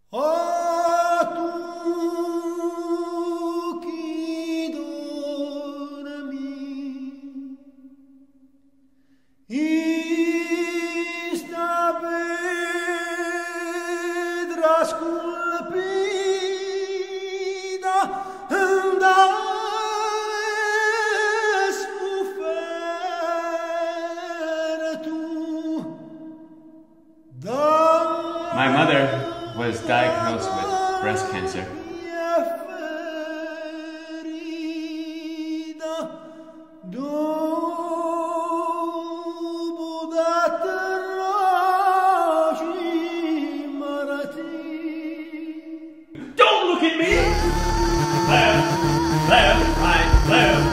Oh, tu che dormi, sta pedra scolpita dove sofferre tu. My mother was diagnosed with breast cancer. Don't look at me! Left, left, right, left.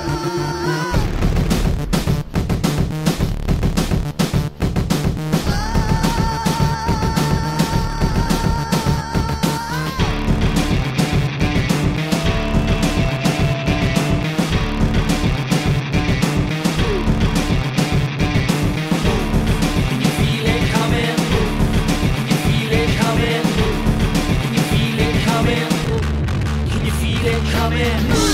Come in.